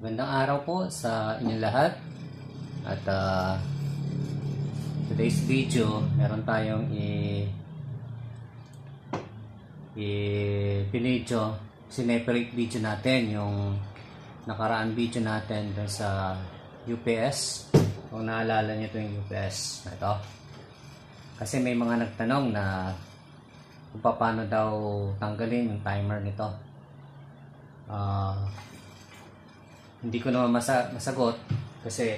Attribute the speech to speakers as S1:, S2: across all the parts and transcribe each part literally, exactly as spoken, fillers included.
S1: Magandang araw po sa inyong lahat. At uh, today's video, meron tayong i i-video, sineperate video natin yung nakaraan video natin dun sa U P S. Kung naalala nyo ito yung U P S na ito. Kasi may mga nagtanong na kung paano daw tanggalin yung timer nito. Ah... Uh, Hindi ko naman masa masagot kasi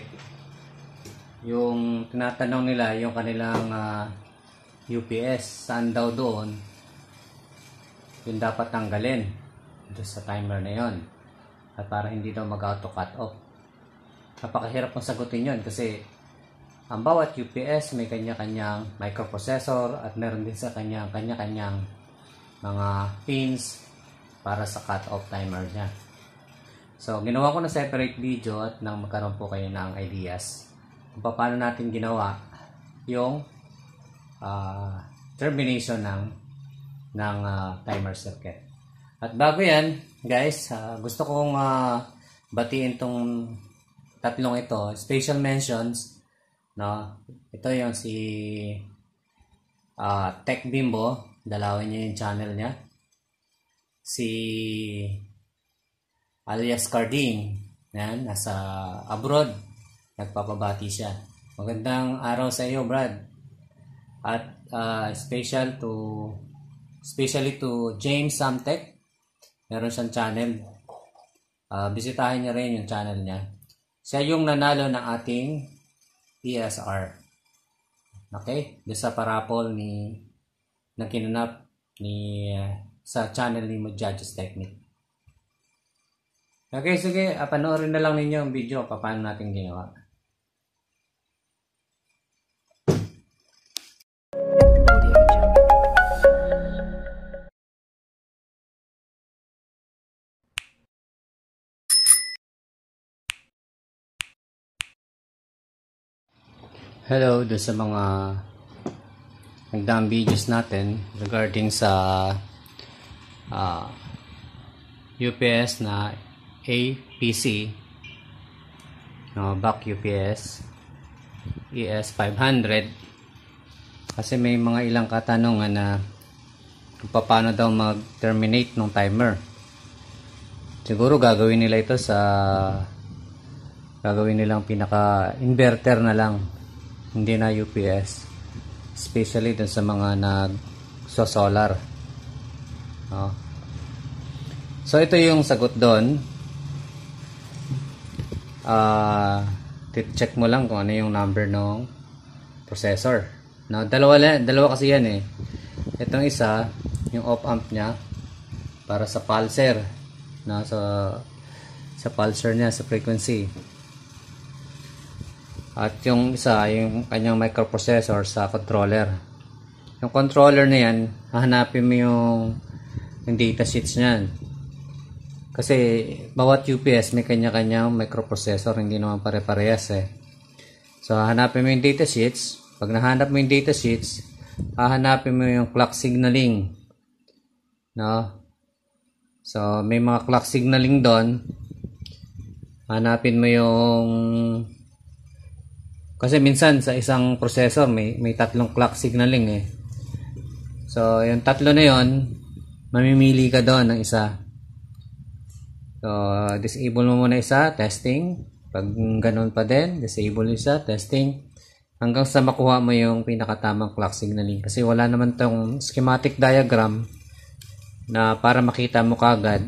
S1: yung tinatanong nila yung kanilang uh, U P S, saan daw doon yung dapat tanggalin doon sa timer na yon, at para hindi daw mag-auto cut off. Napakahirap pong sagutin yon kasi ang bawat U P S may kanya-kanyang microprocessor at meron din sa kanyang kanya-kanyang mga pins para sa cut off timer niya. So, ginawa ko na separate video at nang magkaroon po kayo ng ideas kung paano natin ginawa yung uh, termination ng, ng uh, timer circuit. At bago yan, guys, uh, gusto kong uh, batiin tong tatlong ito, special mentions, no? Ito yung si uh, Tech Bimbo, dalawin niyo yung channel niya. Si alias Carding, yan, nasa abroad, nagpapabati siya. Magandang araw sa iyo, Brad. At uh, special to especially to James Samtech, meron siyang channel. Uh, bisitahin niyo rin yung channel niya. Siya yung nanalo ng ating P S R. Okay? Doon sa parapol ni na kinanap ni uh, sa channel ni Mojadges Technique. Okay, sige, uh, panoorin na lang ninyo ang video paano natin ginawa. Hello doon sa mga nagdaang videos natin regarding sa uh, U P S na A P C, no, back U P S E S five hundred. Kasi may mga ilang katanungan na kung paano daw mag-terminate ng timer. Siguro gagawin nila ito sa gagawin nilang pinaka inverter na lang, hindi na U P S, especially dun sa mga nag so solar, no? So ito yung sagot doon. Uh, check mo lang kung ano yung number ng processor. No, dalawa, dalawa kasi yan eh. Itong isa, yung op amp niya para sa pulser, no, sa, sa pulser niya, sa frequency. At yung isa, yung kanyang microprocessor sa controller. Yung controller na yan, hahanapin mo yung, yung data sheets niyan. Kasi bawat U P S may kanya-kanyang microprocessor, hindi naman pare-parehas eh. So hahanapin mo yung data sheets. Pag nahanap mo yung data sheets, hahanapin mo yung clock signaling, no? So may mga clock signaling doon. Hanapin mo yung, kasi minsan sa isang processor may may tatlong clock signaling eh. So yung tatlo na yon, mamimili ka doon ng isa. So, disable mo muna isa, testing. Pag ganun pa din, disable isa, testing. Hanggang sa makuha mo yung pinakatamang clock signaling. Kasi wala naman tong schematic diagram na para makita mo kagad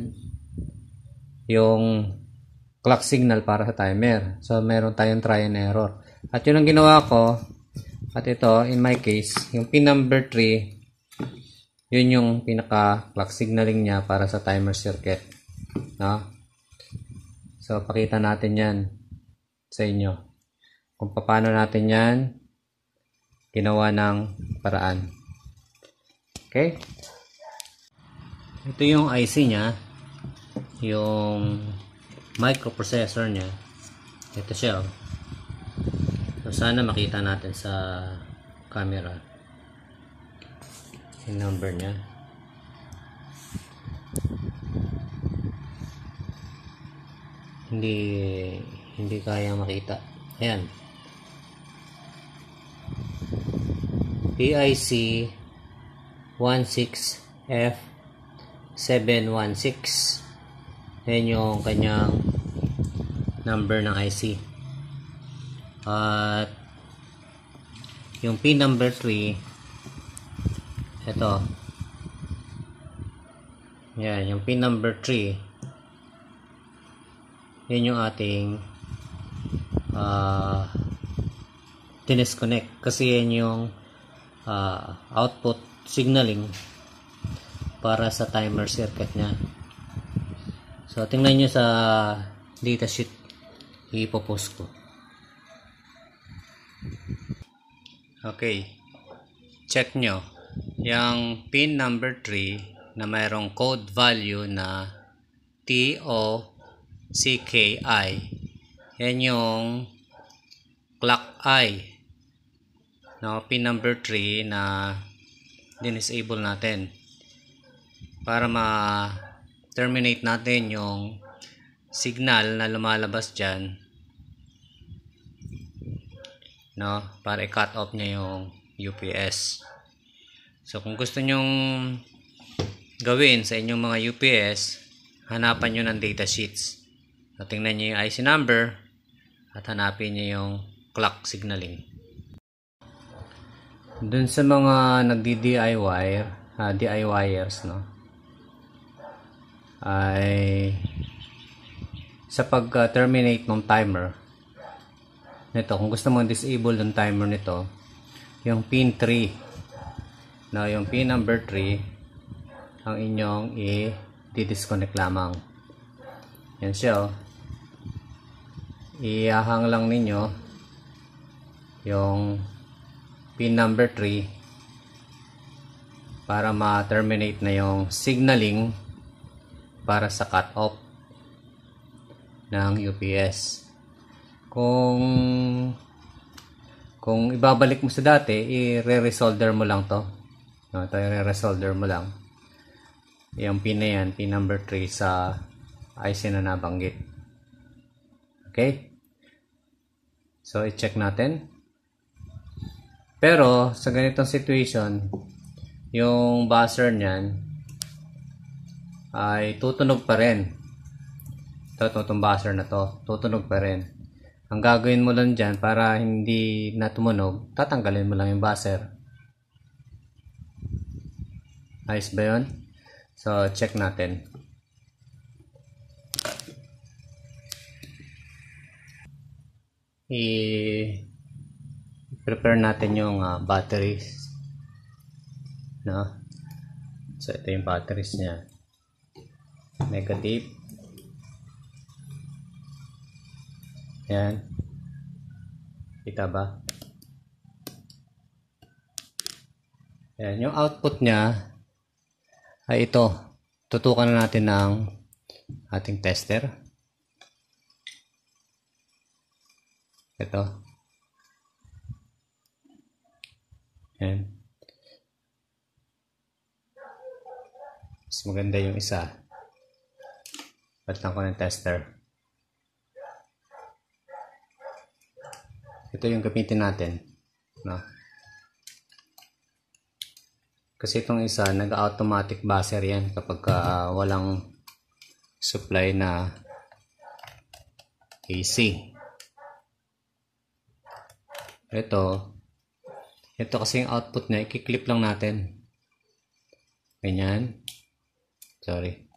S1: yung clock signal para sa timer. So, meron tayong try and error. At yun ang ginawa ko. At ito, in my case, yung pin number three, yun yung pinaka clock signaling niya para sa timer circuit. No? So, pakita natin yan sa inyo kung paano natin yan ginawa ng paraan. Okay? Ito yung I C niya, yung microprocessor niya. Ito siya. So, sana makita natin sa camera yung number niya. hindi hindi kaya makita. Ayan, P I C one six F seven one six. Ayan yung kanyang number ng I C. At yung pin number three, ito. Yan, yung pin number three, yan yung ating uh, disconnect, kasi yan yung uh, output signaling para sa timer circuit nya. So tingnan nyo sa datasheet, ipopost ko. Okay, check nyo yung pin number three na mayroong code value na T O C K I. Yan yung clock I, no, pin number three na din-disable natin para ma-terminate natin yung signal na lumalabas dyan, no, para i-cut off niya yung U P S. So kung gusto nyong gawin sa inyong mga U P S, hanapan nyo ng datasheets. So tingnan nyo yung I C number at hanapin nyo yung clock signaling. Dun sa mga nagdi-D I wire, uh, D I wires, no, ay sa pag-terminate ng timer nito, kung gusto mong disable yung timer nito, yung pin three, na yung pin number three ang inyong i-disconnect lamang. Yan siya, oh. Iahang lang ninyo yung pin number three para ma-terminate na yung signaling para sa cut off ng U P S. Kung kung ibabalik mo sa dati, i-re-resolder mo lang to. No, ito i-re-resolder mo lang. Yung pin na yan, pin number three sa I C na nabanggit. Okay? So, i-check natin. Pero, sa ganitong situation, yung buzzer niyan ay tutunog pa rin. Ito, itong buzzer na to, tutunog pa rin. Ang gagawin mo lang dyan para hindi na tumunog, tatanggalin mo lang yung buzzer. Ayos ba yun? So, check natin. I-prepare natin yung uh, batteries. No? So, ito yung batteries niya. Negative. Yan. Kita ba? Yan. Yung output niya ay ito. Tutukan na natin ng ating tester. Ito. Yan. Mas maganda yung isa. Palitan ko ng tester. Ito yung gamitin natin, no? Kasi itong isa, nag-automatic buzzer yan kapag uh, walang supply na A C. Ito, ito kasi yung output niya, i-clip lang natin. Ganyan. Sorry.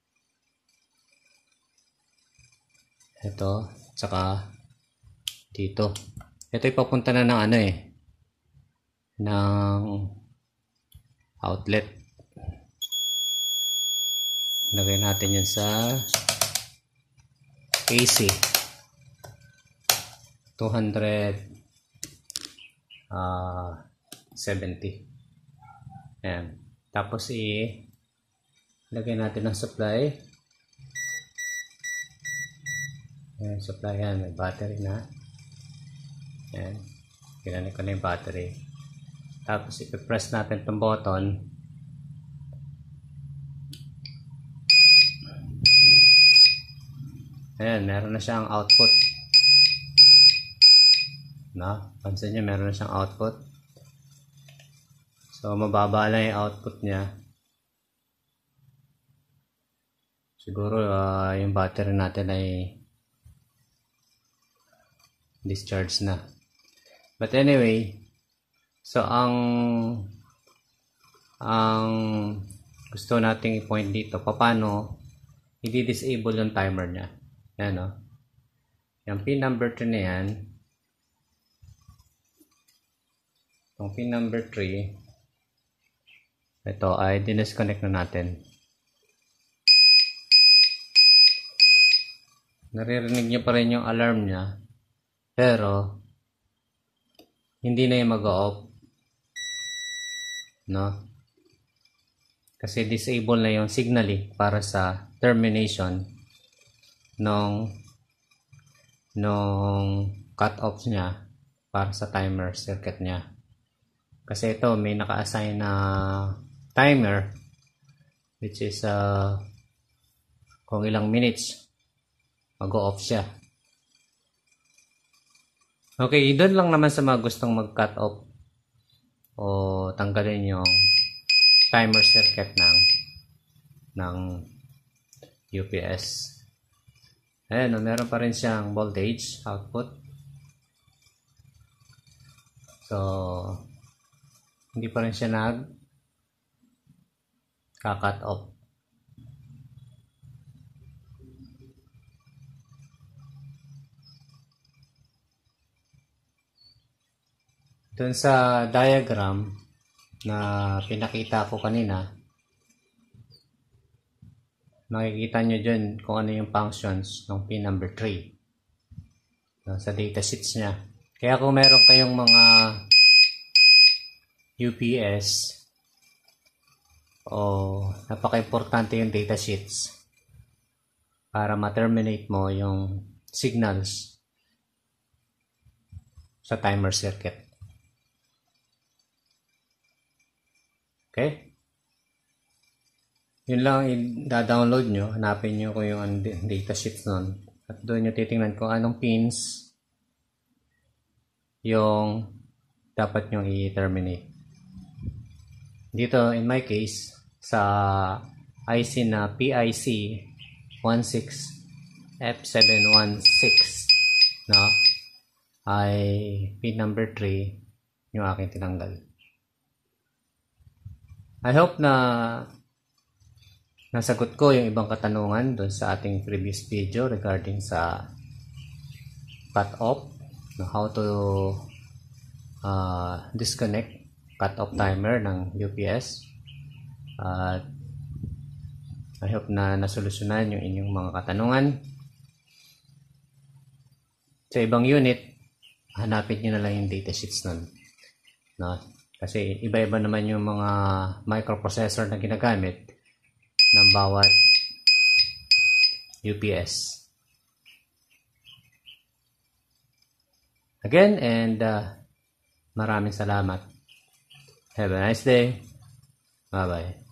S1: Ito, tsaka dito. Ito ipapunta na ng ano eh, ng outlet. Lagay natin yan sa A C two seventy. Ayan. Tapos i lagay natin ng supply. Ayan, supply yan. May battery na. Ayan. Ginamit ko na yung battery. Tapos ipipress natin itong button. Ayan, meron na siyang output. No? Pansin nyo, meron na siyang output. So, mababa lang yung output niya. Siguro, uh, yung battery natin ay discharge na. But anyway, so, ang ang gusto nating i-point dito, paano i-disable yung timer niya. Yan, no? Yung pin number two na yan, yung pin number three, ito ay disconnect na natin. Naririnig niyo pa rin yung alarm niya, pero hindi na yung mag-off, no? Kasi disable na yung signal eh, para sa termination nung nung cut-off niya para sa timer circuit niya. Kasi ito may naka-assign na timer which is uh, kung ilang minutes mag-off siya. Okay, doon lang naman sa mga gustong mag-cut off o tanggalin yung timer circuit ng ng U P S. Ayan, meron pa rin siyang voltage output. So, hindi pa rin siya nag ka-cut off. Doon sa diagram na pinakita ko kanina, makikita nyo dyan kung ano yung functions ng pin number three sa datasheets niya. Kaya kung meron kayong mga U P S o napaka-importante yung datasheets para ma-terminate mo yung signals sa timer circuit. Okay? Yun lang i-download nyo. Hanapin nyo kung yung datasheets nun. At doon nyo titingnan kung anong pins yung dapat nyo i-terminate. Dito, in my case, sa I C na P I C one six F seven one six, no, ay pin number three yung aking tinanggal. I hope na nasagot ko yung ibang katanungan doon sa ating previous video regarding sa cut off, no, how to uh, disconnect cut off timer ng U P S. At uh, I hope na nasolusyonan yung inyong mga katanungan. Sa ibang unit, hanapin nyo na lang yung datasheets nun, no? Kasi iba-iba naman yung mga microprocessor na ginagamit ng bawat U P S. Again, and uh, maraming salamat. Have a nice day. Bye-bye.